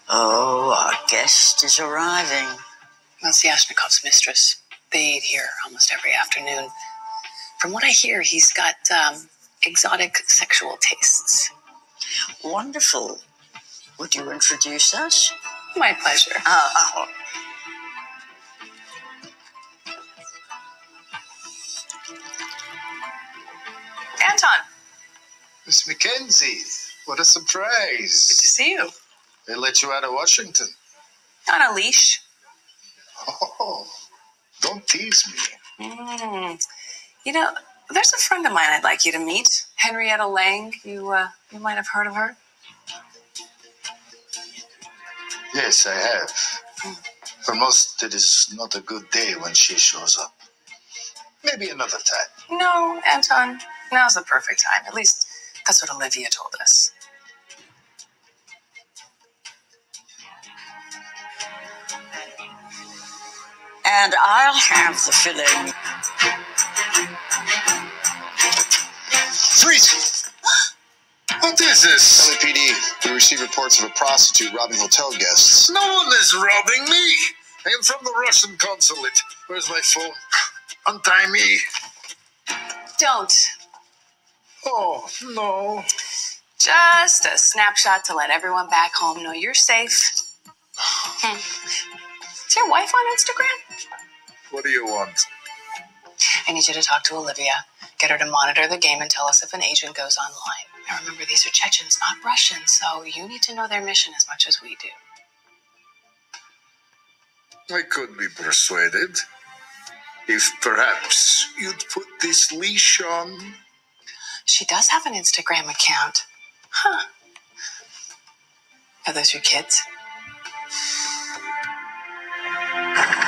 Oh, our guest is arriving. That's Yashnikov's mistress. They eat here almost every afternoon. From what I hear, he's got exotic sexual tastes. Wonderful. Would you introduce us? My pleasure. Anton. Miss Mackenzie, what a surprise. Good to see you. They let you out of Washington. On a leash. Oh, don't tease me. You know, there's a friend of mine I'd like you to meet. Henrietta Lang. You might have heard of her. Yes, I have. For most, it is not a good day when she shows up. Maybe another time. No, Anton. Now's the perfect time. At least that's what Olivia told us. And I'll have the filling. Freeze! What is this? LAPD. We received reports of a prostitute robbing hotel guests. No one is robbing me. I am from the Russian consulate. Where's my phone? Untie me. Don't. Oh, no. Just a snapshot to let everyone back home know you're safe. Is your wife on Instagram? What do you want? I need you to talk to Olivia. Get her to monitor the game and tell us if an agent goes online. Now remember, these are Chechens, not Russians, so you need to know their mission as much as we do. I could be persuaded. If perhaps you'd put this leash on. She does have an Instagram account. Huh. Are those your kids?